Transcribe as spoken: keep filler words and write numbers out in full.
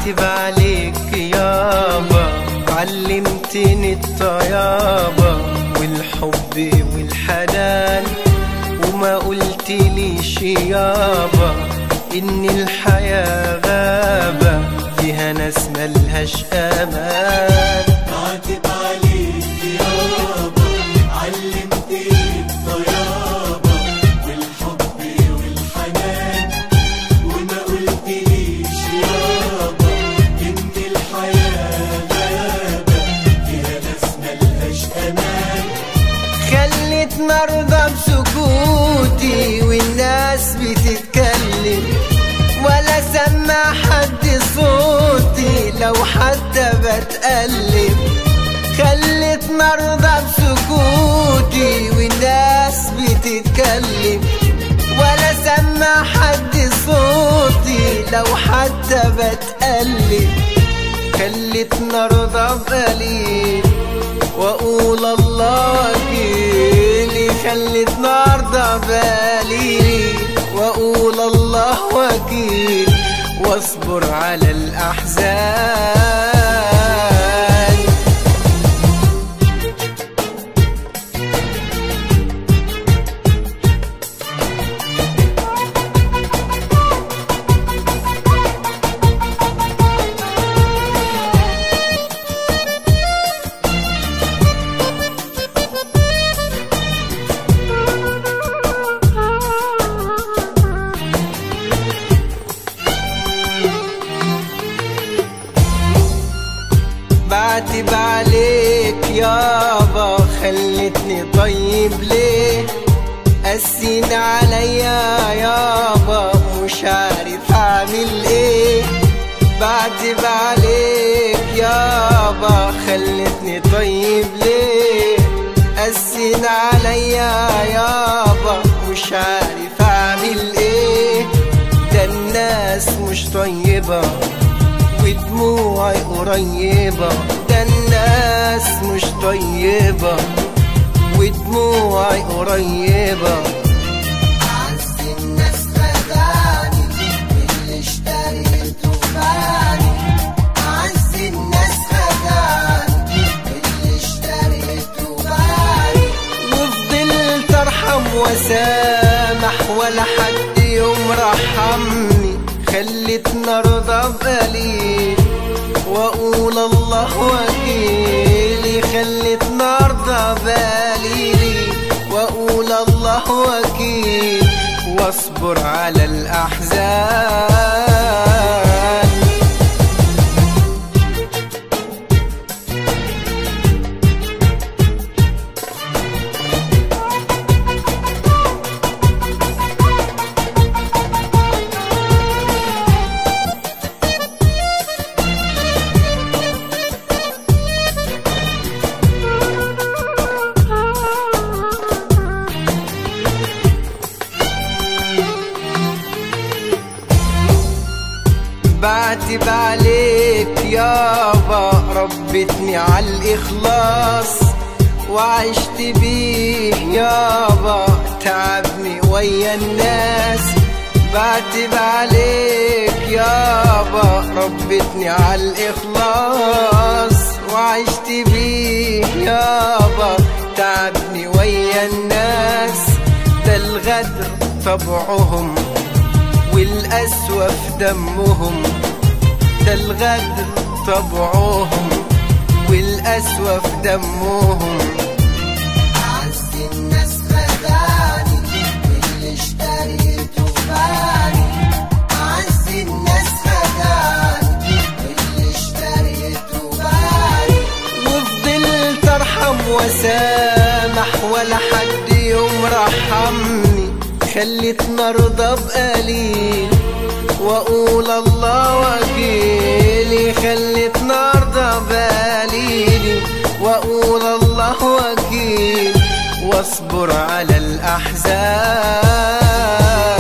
بعتب عليك يابا، علمتني الطيابة والحب والحنان، وما قلتليش يابا إن الحياة غابة فيها ناس ملهاش أمان. بعتب عليك يابا، علمتني الطيابة والحب والحنان، وما قلتليش يابا إن الحياة غابة فيها ناس ملهاش أمان. خلتني أرضى بسكوتي والناس بتتكلم، ولا سمع حد صوتي لو حتى بتقلب. خلتني أرضى بسكوتي والناس بتتكلم، ولا سمع حد صوتي لو حتى بتقلب. خلتني أرضى بقليل وأقول الله وكيلي، خلتني أرضى بقليل وأقول الله وكيل، واصبر على الأحزان. بعتب عليك يابا، خلتني طيب ليه؟ قسين عليا يابا مش عارف اعمل ايه. بعتب عليك يابا، خلتني طيب ليه؟ قسين عليا يابا مش عارف اعمل ايه. ده الناس مش طيبة ودموعي قريبة، ده الناس مش طيبة ودموعي قريبة. عز الناس خدعني واللي اشتريته باني، عز الناس خدعني واللي اشتريته باني. وفضلت ارحم وسامح ولا حد يوم رحمني. خلتني ارضى بقليل واقول الله وكيلي، خلتني ارضى بقليلي واقول الله وكيل، واصبر على الاحزان. بعتب عليك يابا، ربتني عالإخلاص وعشت بيه يابا، تعبني ويا الناس. بعتب عليك يابا، ربتني عالإخلاص وعشت بيه يابا، تعبني ويا الناس. ده الغدر طبعهم والقسوة في دمهم، ده الغدر طبعهم والقسوة في دمهم. عز الناس خدعني واللي اشتريته باني، عز الناس خدعني واللي اشتريته باني. وفضلت ارحم وسامح ولا حد يوم رحمني. خلتني ارضى بقليل واقول الله وكيلي، خلتني ارضى بقليلي واقول الله وكيل، واصبر على الاحزان.